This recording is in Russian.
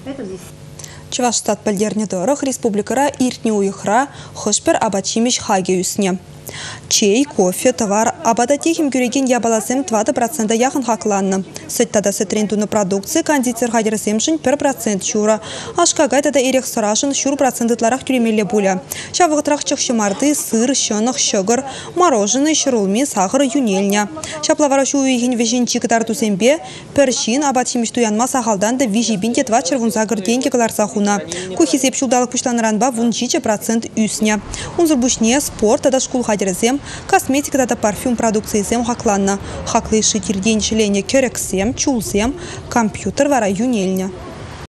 Чувашстат пальдерне дорог республикара иртне уйхра хошпер абачимиш хаге үсне. Чей, кофе, товар, абада техим гюреген ябаласем 20% яхын хакланны. Сөттада сөтрентуны продукции кондитер хадерсемшін 1% шура. Ашкагайтада эрек сырашын шур процентларах тюремеле буля. Шавығытрах чықшымарды сыр, шынық, шыгыр, мороженый, шырулми, сахар, юнельня. Шаплаварашу уйген веженчик тартусембе, першин абачимиш туянма сахалдан да вижибинте 2 червунзагыр деньги каларсахуна. Кухисеп шулдалық пуштанранба вунчиче процент үсня. Унзырбушне спорт, тада шкул хадерсем, косметика да парфюм продукции сем хакланна. Хаклы шитер день шелене керексем, чулсем, компьютер вара юнельня.